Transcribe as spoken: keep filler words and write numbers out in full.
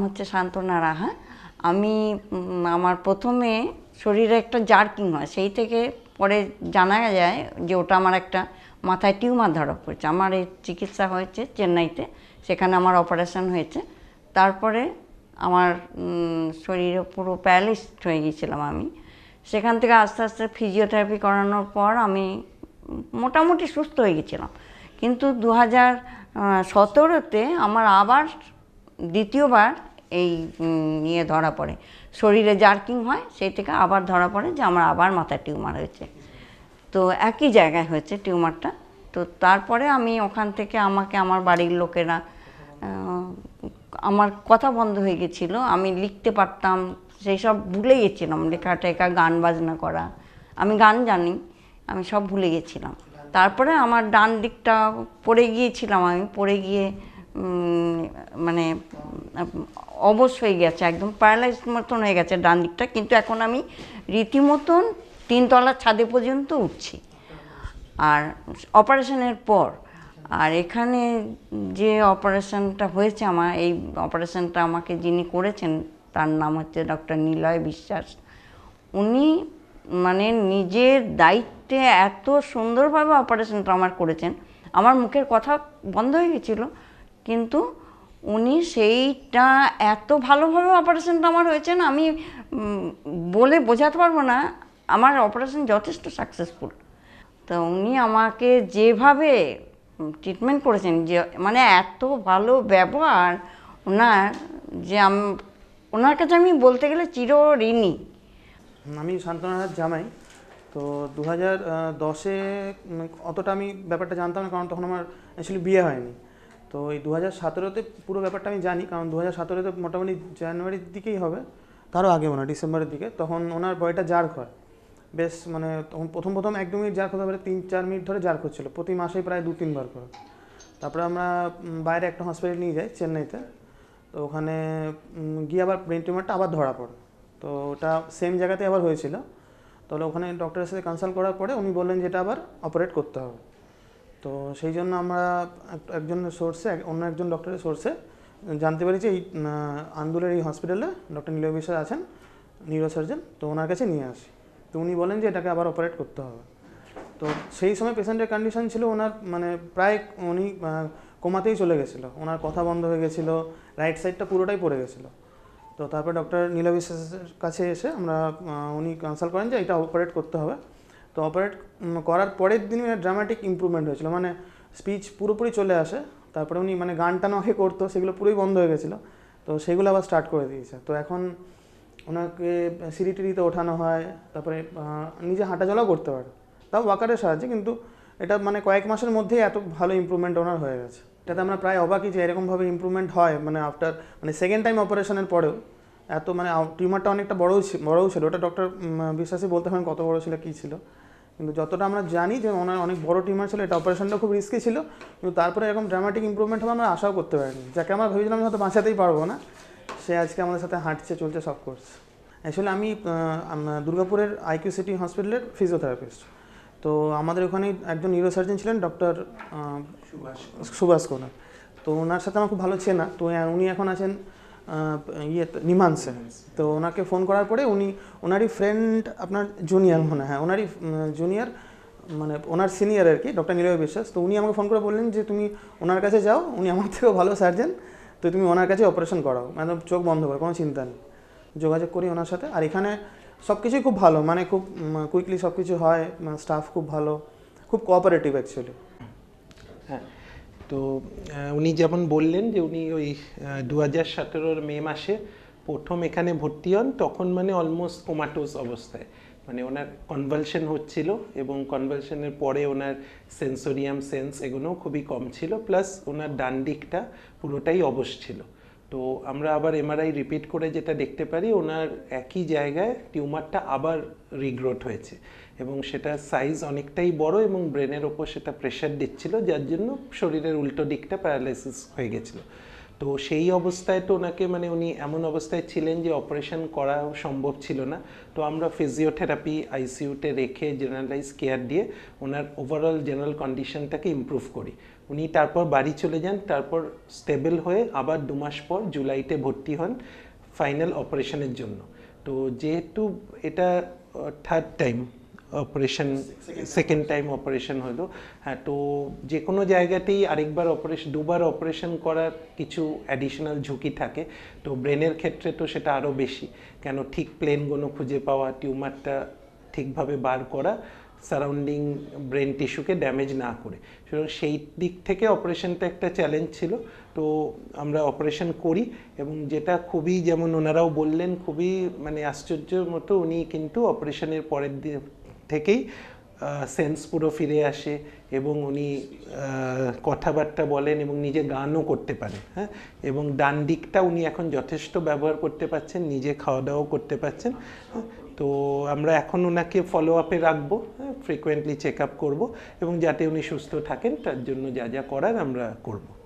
হচ্ছে শান্তনা রাহা। আমি আমার প্রথমে শরীরে একটা জার্কিং হয়, সেই থেকে পরে জানা যায় যে ওটা আমার একটা মাথায় টিউমার ধরা পড়েছে। আমার এই চিকিৎসা হয়েছে চেন্নাইতে, সেখানে আমার অপারেশন হয়েছে। তারপরে আমার শরীরে পুরো প্যারালাইজড হয়ে গিয়েছিলাম আমি। সেখান থেকে আস্তে আস্তে ফিজিওথেরাপি করানোর পর আমি মোটামুটি সুস্থ হয়ে গেছিলাম। কিন্তু দু হাজার সতেরোতে আমার আবার দ্বিতীয়বার এই নিয়ে ধরা পড়ে, শরীরে জার্কিং হয়, সেই থেকে আবার ধরা পড়ে যে আমার আবার মাথায় টিউমার হয়েছে। তো একই জায়গায় হয়েছে টিউমারটা। তো তারপরে আমি ওখান থেকে আমাকে আমার বাড়ির লোকেরা, আমার কথা বন্ধ হয়ে গেছিলো, আমি লিখতে পারতাম সেই সব ভুলে গেছিলাম, লেখা টেখা গান বাজনা করা, আমি গান জানি, আমি সব ভুলে গেছিলাম। তারপরে আমার ডান দিকটা পড়ে গিয়েছিলাম, আমি পড়ে গিয়ে মানে অবশ হয়ে গেছে, একদম প্যারালাইজ মতন হয়ে গেছে ডান দিকটা। কিন্তু এখন আমি রীতিমতন তিনতলার ছাদে পর্যন্ত উঠছি। আর অপারেশনের পর, আর এখানে যে অপারেশনটা হয়েছে আমার, এই অপারেশনটা আমাকে যিনি করেছেন তার নাম হচ্ছে ডক্টর নিলয় বিশ্বাস। উনি মানে নিজের দায়িত্বে এত সুন্দরভাবে অপারেশনটা আমার করেছেন, আমার মুখের কথা বন্ধ হয়ে গেছিলো, কিন্তু উনি সেইটা এত ভালোভাবে অপারেশনটা আমার হয়েছে না, আমি বলে বোঝাতে পারবো না। আমার অপারেশন যথেষ্ট সাকসেসফুল। তো উনি আমাকে যেভাবে ট্রিটমেন্ট করেছেন, যে মানে এত ভালো ব্যবহার ওনার, যে আমি ওনার কাছে আমি বলতে গেলে চিরঋণী। আমি শান্তনার জামাই। তো দু হাজার দশে অতটা আমি ব্যাপারটা জানতাম না, কারণ তখন আমার অ্যাকচুয়ালি বিয়ে হয়নি। তো এই দু হাজার সতেরোতে পুরো ব্যাপারটা আমি জানি, কারণ দু হাজার সতেরোতে মোটামুটি জানুয়ারির দিকেই হবে, তারও আগে ওনার ডিসেম্বরের দিকে, তখন ওনার বয়টা জার্ক হয় বেশ, মানে তখন প্রথম প্রথম এক দু মিনিট জার্ক হতে পারে, তিন চার মিনিট ধরে জার্ক হচ্ছিলো প্রতি মাসে প্রায় দু তিনবার করে। তারপরে আমরা বাইরে একটা হসপিটাল নিয়ে যাই চেন্নাইতে। তো ওখানে গিয়ে আবার ব্রেন টিউমারটা আবার ধরা পড়ে। তো ওটা সেম জায়গাতে আবার হয়েছিল। তাহলে ওখানে ডক্টরের সাথে কনসাল্ট করার পরে উনি বললেন যে এটা আবার অপারেট করতে হবে। তো সেই জন্য আমরা একজনের সোর্সে, অন্য একজন ডক্টরের সোর্সে জানতে পারি যে এই আন্দুলের এই হসপিটালে ডক্টর নিলয় বিশ্বাস আছেন, নিউরো সার্জন। তো ওনার কাছে নিয়ে আসি। তো উনি বলেন যে এটাকে আবার অপারেট করতে হবে। তো সেই সময় পেশেন্টের কন্ডিশন ছিল ওনার মানে প্রায় উনি কোমাতেই চলে গেছিলো, ওনার কথা বন্ধ হয়ে গেছিলো, রাইট সাইডটা পুরোটাই পড়ে গেছিলো। তো তারপর ডক্টর নীলয় বিশ্বাসের কাছে এসে আমরা উনি কনসাল্ট করেন যে এটা অপারেট করতে হবে। তো অপারেট করার পরের দিনই ড্রামাটিক ইম্প্রুভমেন্ট হয়েছিল, মানে স্পিচ পুরোপুরি চলে আসে। তারপরে উনি মানে গান টানো আগে করতো, সেগুলো পুরোই বন্ধ হয়ে গেছিলো, তো সেগুলো আবার স্টার্ট করে দিয়েছে। তো এখন ওনাকে সিঁড়ি টিড়িতে ওঠানো হয়, তারপরে নিজে হাঁটা চলাও করতে পারে, তাও ওয়াকারের সাহায্যে। কিন্তু এটা মানে কয়েক মাসের মধ্যেই এত ভালো ইম্প্রুভমেন্ট ওনার হয়ে গেছে। এটাতে আমরা প্রায় অবাকই যে এরকমভাবে ইম্প্রুভমেন্ট হয়, মানে আফটার মানে সেকেন্ড টাইম অপারেশনের পরেও এত, মানে টিউমারটা অনেকটা বড়ও বড়ও ছিল। ওটা ডক্টর বিশ্বাসই বলতে পারেন কত বড় ছিল, কী ছিল। কিন্তু যতটা আমরা জানি যে ওনার অনেক বড় টিউমার ছিল, এটা অপারেশনটা খুব রিস্কি ছিল। কিন্তু তারপরে এরকম ড্রামাটিক ইম্প্রুভমেন্ট হবে আমরা আশাও করতে পারিনি। যাকে আমরা ভেবেছিলাম হয়তো বাঁচাতেই পারবো না, সে আজকে আমাদের সাথে হাঁটছে, চলছে, সব করছে। অ্যাকচুয়ালি আমি দুর্গাপুরের আইকিউ সিটি হসপিটালের ফিজিওথেরাপিস্ট। তো আমাদের ওখানে একজন নিউরো সার্জন ছিলেন ডক্টর সুভাষ কোনার। তো ওনার সাথে আমার খুব ভালো চেনা। তো উনি এখন আছেন ইয়ে নিমান্সে। তো ওনাকে ফোন করার পরে উনি ওনারই ফ্রেন্ড, আপনার জুনিয়র মনে হয়, ওনারই জুনিয়র মানে ওনার সিনিয়র আর কি, ডক্টর নিলয় বিশ্বাস। তো উনি আমাকে ফোন করে বললেন যে তুমি ওনার কাছে যাও, উনি আমার থেকেও ভালো সার্জন, তো তুমি ওনার কাছে অপারেশন করাও, মানে চোখ বন্ধ করে, কোনো চিন্তা নেই। যোগাযোগ করি ওনার সাথে। আর এখানে সব কিছুই খুব ভালো, মানে খুব কুইকলি সব কিছু হয়, স্টাফ খুব ভালো, খুব কোঅপারেটিভ অ্যাকচুয়ালি। হ্যাঁ, তো উনি যেমন বললেন যে উনি ওই দু হাজার সতেরোর মে মাসে প্রথম এখানে ভর্তি হন, তখন মানে অলমোস্ট কোমাটোস অবস্থায়, মানে ওনার কনভালশন হচ্ছিল, এবং কনভালশনের পরে ওনার সেন্সোরিয়াম সেন্স এগুলোও খুবই কম ছিল, প্লাস ওনার ডান দিকটা পুরোটাই অবশ ছিল। তো আমরা আবার এমআরআই রিপিট করে যেটা দেখতে পারি, ওনার একই জায়গায় টিউমারটা আবার রিগ্রোথ হয়েছে, এবং সেটা সাইজ অনেকটাই বড়, এবং ব্রেনের ওপর সেটা প্রেশার দিচ্ছিল, যার জন্য শরীরের উল্টো দিকটা প্যারালাইসিস হয়ে গেছিলো। তো তো সেই অবস্থায় তো ওনাকে মানে উনি এমন অবস্থায় ছিলেন যে অপারেশন করা সম্ভব ছিল না। তো আমরা ফিজিওথেরাপি আইসিইউতে রেখে জেনারেলাইজ কেয়ার দিয়ে ওনার ওভারঅল জেনারেল কন্ডিশনটাকে ইমপ্রুভ করি। উনি তারপর বাড়ি চলে যান, তারপর স্টেবল হয়ে আবার দু মাস পর জুলাইতে ভর্তি হন ফাইনাল অপারেশনের জন্য। তো যেহেতু এটা third time operation, second time operation হলো, হ্যাঁ, তো যে কোনো জায়গাতেই আরেকবার অপারেশন, দুবার অপারেশন করার কিছু অ্যাডিশনাল ঝুঁকি থাকে। তো ব্রেনের ক্ষেত্রে তো সেটা আরও বেশি, কেন ঠিক প্লেনগুলো খুঁজে পাওয়া, টিউমারটা ঠিকভাবে বার করা, সারাউন্ডিং ব্রেন টিস্যুকে ড্যামেজ না করে। সুতরাং সেই দিক থেকে অপারেশনটা একটা চ্যালেঞ্জ ছিল। তো আমরা অপারেশন করি এবং যেটা খুবই, যেমন ওনারাও বললেন, খুবই মানে আশ্চর্যের মতো উনি কিন্তু অপারেশনের পরের দিন থেকেই সেন্স পুরো ফিরে আসে এবং উনি কথাবার্তা বলেন এবং নিজে গানও করতে পারেন, হ্যাঁ, এবং ডান দিকটা উনি এখন যথেষ্ট ব্যবহার করতে পারছেন, নিজে খাওয়া দাওয়াও করতে পারছেন। তো আমরা এখন ওনাকে ফলো আপে রাখবো, ফ্রিকোয়েন্টলি চেক আপ করবো এবং যাতে উনি সুস্থ থাকেন তার জন্য যা যা করার আমরা করব।